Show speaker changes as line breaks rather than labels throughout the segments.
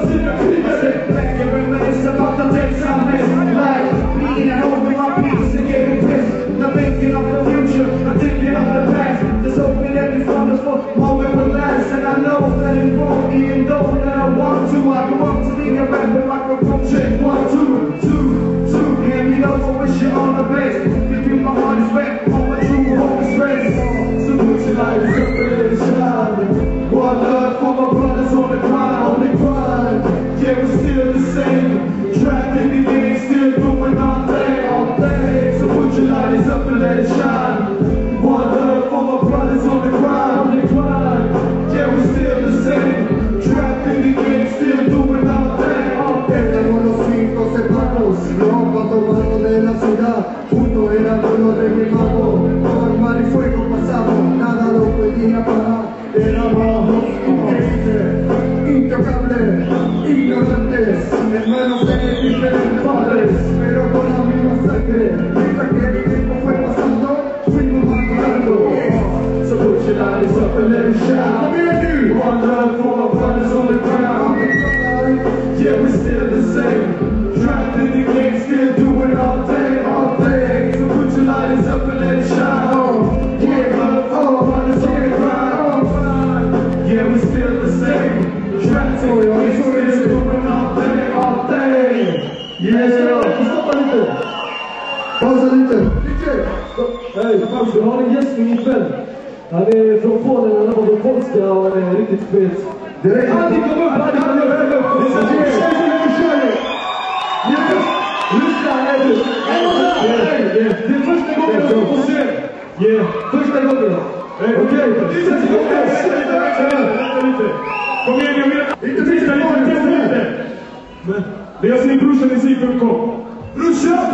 sina tider. It's about to take some risk. Like bleeding and holding my peace and getting pissed. Not thinking of the future, I'm thinking of the past. There's hoping that we found us for moment will last. And I know that it won't, even though that I want to. I go up to being a rapper like a boom check. 1, 2, 2, 2. Hand me up, I wish you all the best. If you my heart is wet, all my true hope is rest. So put your life up and let it shine. One love for my brothers on the grind, on the grind. Yeah, we're still the same. Trapped in the game, still doing our thing, all day. So put your lighters up and let it shine. One love for my brothers on the grind, on the grind. Yeah, we're still the same. Trapped in the game, still doing our thing, all day.
Éramos los 5 separados, los cuatro manos de la ciudad. Juntos éramos los reyes magos, por mar y fuego pasamos, nada lo podía parar. Éramos increíbles, intocables, ignorantes, hermanos de diferentes padres, pero con la misma sangre. Mientras que el tiempo fue pasando, fuimos madurando.
So put your lighters up and let it shine. One love for my brothers on the ground. Yeah, we're still the same. Trapped in the game, still doing all day, all day. So put your lighters up and let it shine. Yeah, love for my brothers on the ground. Yeah, we're still the same. Trapped in the game, still doing all day, all day. Yeah,
Stoppa lite! Pausa lite!
Hej, vi har en gästning ikväll. Han är från Polen, han är från polska och han är riktigt fet.
Direkt!
Adi, kom upp! Adi, kom upp! Lyssna, Eddie! Det är första gången jag står på scen! Första gången! Okej, sätt igång här! Vänta lite! Kom igen, jag menar! Testa lite! Det är jag sin brorsa musik.com. Brorsa!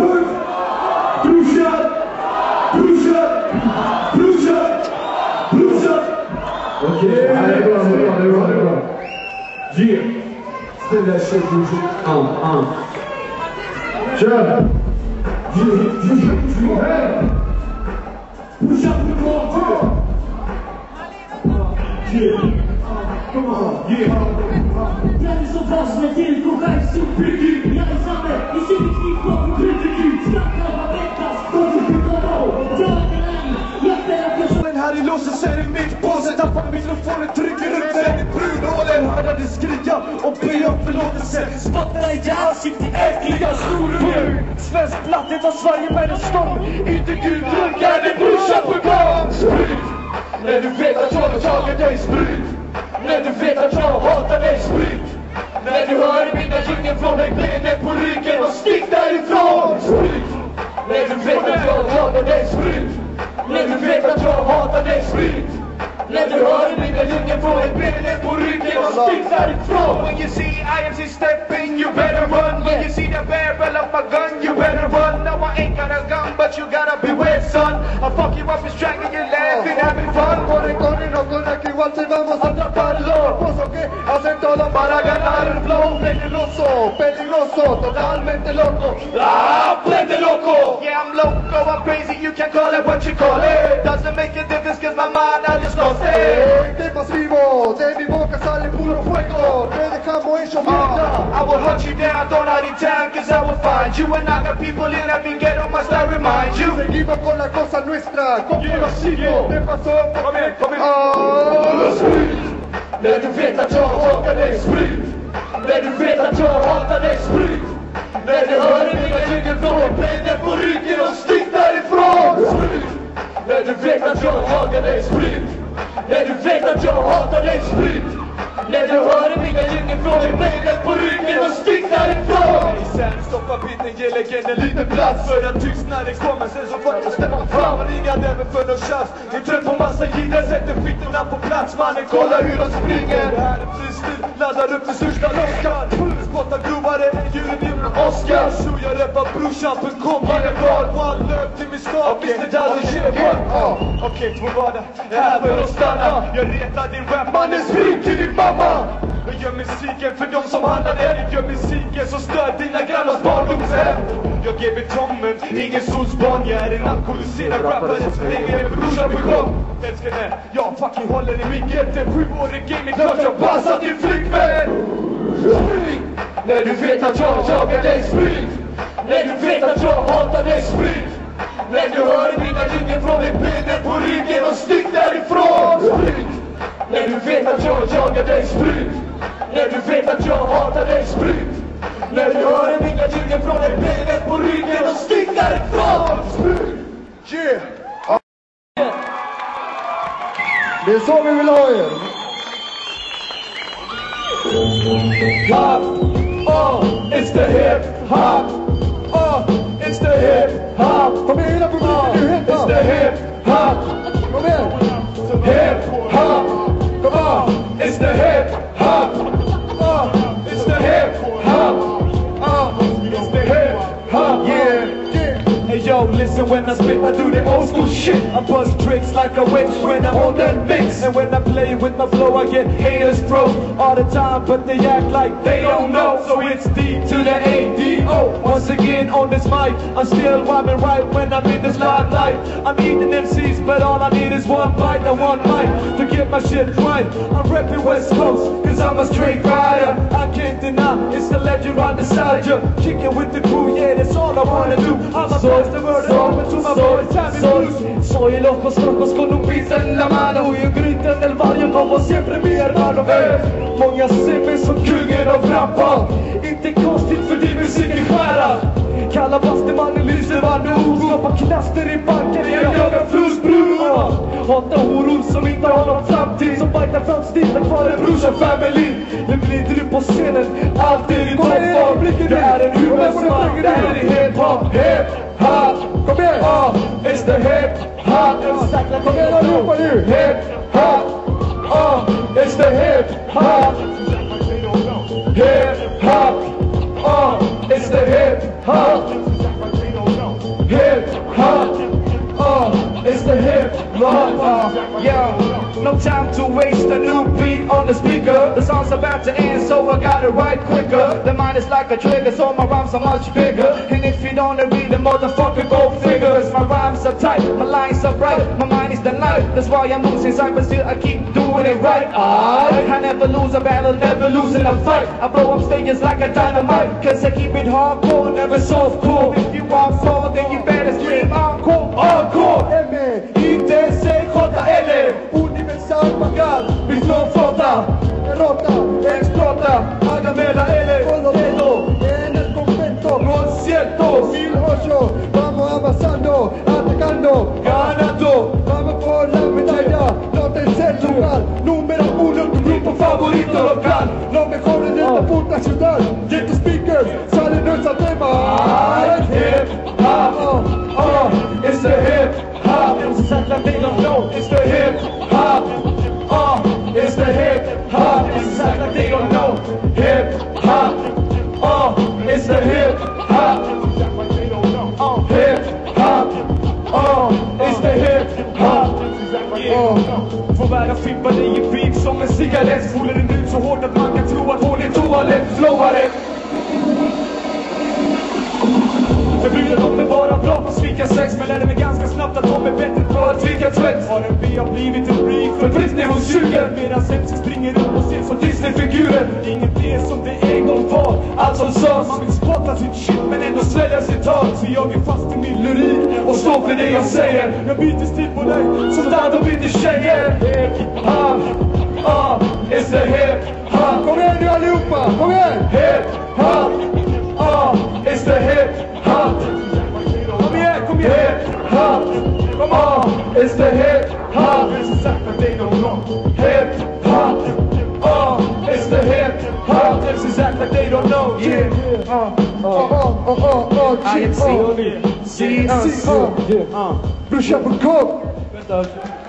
Okej, det är bra. Yeah! Ställ där shit, brorsa. Kör! Push up the ball, yeah! Come on, yeah!
Jag är så fast med tillgångar så prickig. Jag är samma i sin kniv på prickig. Skrattar vad väntas, varför skjuta då? Jag är en, jag spelar för
Den här i låset ser i mitt påse. Tappar mikrofonen, trycker upp den i brunhålen. Hörde det skrika och be om förlåtelse. Spottarna i ansikte, äckliga storungar. Svensk platt, det var Sverige med en storm. Inte Gud drunkar, det brorsan på gång. Sprit, när du vet att jag har tagit dig sprit. När du vet att jag hatar dig sprit. När du hör mina djungen från dig benen på ryggen och stick därifrån. Sprit, när du vet att jag hatar dig sprit. När du vet att jag hatar dig sprit. När du hör mina djungen från dig benen på ryggen och stick därifrån. When you see IMC stepping, you better run. When you see the barrel of my gun, you better run. No, I ain't got a gun, but you gotta beware, son. I'll fuck you up and strangle you laughing, having fun.
Corre, no con aquí igual se vamos a atraparlo. Pues ok, hacen todo para ganar el flow. Peligroso, totalmente loco.
Ah, play loco.
Yeah, I'm loco, I'm crazy, you can call it what you call it. Doesn't make a difference cause my mind, I just lost it.
Te más vivo, de mi boca sale puro fuego. Te dejamos hecho mierda.
I will hunt you down, don't hide in town cause I will find you. And I got people in every ghetto, must I remind you.
Seguimos con la cosa nuestra, como lo sigo. Te pasó,
Kom igen.
sprit.
När du vet att jag hatar dig sprit. När du vet att jag hatar dig sprit. När du hör mina djungen från benen på ryggen och stick därifrån. Sprit. När du vet att jag hatar dig sprit. När du vet att jag hatar dig sprit. När du hör mina djungen från benen på ryggen och stick därifrån. Sen stoppa biten, ge legenden lite plats. För att tyst när det kommer, sen så får jag stämma fram. Och ringa den för någon tjafs. Är trött på massa gidder, sätter fittorna på plats. Mannen, kolla hur de springer. Det här är freestyle, laddar upp den största lockan. Spottar grovare än djuren i Oscar. Så jag rappar brorsan.com. Han är bra, one love till min stad. Mr. Dazzy, shit. Okej, två vardag, är här för att stanna. Jag retar din rap, mannen, spring till din mamma. Jag gör musiken för de som handlar den. Jag gör musiken som stör dina grannars barndomshem. Jag ger mig tommen, ingen solsbarn. Jag är en alkoholiserad rappare som ringer med brorsan på gång. Älskar det, jag fucking håller i micken. Det är 7-årig gaming, klart jag passar din flickvän. När du vet att jag jagar dig sprit. När du vet att jag hatar dig sprit. När du hör mina ringer från mig, benen på ryggen och stick därifrån. Sprit. När du vet att jag jagar dig sprit. När du vet att jag hatar dig sprit. När du hör mina ringer från mig, benen på ryggen och stick därifrån. Sprit.
Yeah. Det är så vi vill ha er.
Hop, oh, it's the hip hop. Oh, it's the hip hop.
Kom igen hela publiken, du hip
It's
hop.
the hip hop.
Kom igen.
Hip hop. Come on, it's the hip hop. Oh, it's the hip hop. Oh, it's the hip hop. Yeah. Hey yo, listen when I spit, I do the old school shit. I bust tricks like a witch when I'm on that mix. And when I play with my flow, I get haters throw all the time, but they act like they don't know. So it's D to the A-D-O. Once again on this mic, I'm still rhyming right when I'm in this limelight. I'm eating MCs, but all I need is one bite and one mic to get my shit right. I'm repping West Coast, cause I'm a straight rider. I can't deny, it's the legend right beside you. Kicking with the crew, yeah, that's all I wanna do. I'm a master murder, open to my boy, time is loose. Soy locos, locos con un pizza en la mano. Y griten del barrio como siempre mi hermano. Många ser mig som kungen av rampa. Inte konstigt för din musik är skära. Kalla bastemannen lyser varje ord. Skapar knaster i banken, jag jagar flusbror. Hatar horor som inte har någon framtid. Som bajtar fram stilen kvar en brorsa family. Nu glider du på scenen, alltid i toppform. Det är en US-man, det här är hip-hop. Hip-hop, kom igen! Oh, it's the hip-hop.
Kom igen allihopa nu.
Hip-hop. Oh, it's the hip-hop. Hip-hop. Oh, it's the hip-hop. Hip-hop. Oh, it's the hip-hop. Yo, no time to waste, a new beat on the speaker. The song's about to end, so I gotta write quicker. The mind is like a trigger, so my rhymes are much bigger. And if you don't agree, the motherfucker go figure. Cause my rhymes are tight, my lines are bright. My mind is the night, that's why I'm losing sight, but still I keep doing it right. I never lose a battle, never lose in a fight. I blow up stages like a dynamite, cause I keep it hardcore, never softcore. If you want fall, then you better scream encore, encore. ITCJL, universal magal, mi flow flota, derrota, explota, Agameda L,
Colorado, en el convento.
conciertos,
1008, vamos avanzando, atacando,
ganando,
vamos por la medalla, no tercer lugar, número 1, tu grupo
favorito local,
lo mejor en esta puta ciudad, y estos speakers salen nuestra tema.
hip hop, oh, it's the hip hop, it's like they don't know, it's the hip hop, oh, it's the hip hop, it's like they don't know, hip hop, oh, it's the hip hop, oh, hip hop, oh, it's the hip hop. Får bära fimpar dig i pip som en cigarett. Spolar den ut så hårt att man kan tro att hon är toalett. Floware. Jag bryr de är bara bra på att svika sex, men lärde mig ganska snabbt att de är bättre på att dricka tvätt. R&B har blivit en brief för Britney hos 20. Medan MC springer upp och ser som Disney-figurer. Inget är som det en gång var, allt som sades. Man vill spotta sitt shit men ändå svälja sitt tal. Så jag är fast i min lyrik och står för det jag säger. Jag byter stil på dig som där de byter tjejer. Hip-hop, oh, it's the hip-hop.
Kom igen nu allihopa, kom igen!
Hip-hop, oh, it's the hip-hop. Kom igen, kom igen! Hip-hop, come on, it's the hip-hop. Hip-hop, oh, it's the hip-hop. It's exactly like they don't know, yeah.
Brorsan på kom!
Vänta.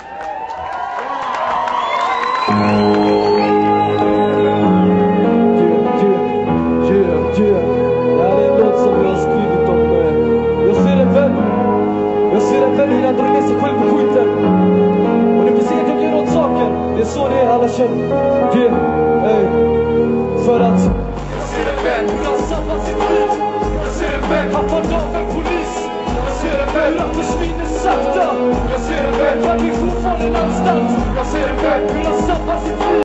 Det här är en låt som jag har skrivit om. Jag ser en vän hur han drar ner sig själv på skiten. Och det finns inget jag kan göra åt saken. Det är så det är, alla känner. För att
Jag ser en vän, hur han sabbat sitt liv. Jag ser en vän, han får av en polis. Jag ser en vän, hur han försvinner sakta. Jag ser en vän, han blir fortfarande anstalt. Jag ser en vän, hur han sabbat sitt liv.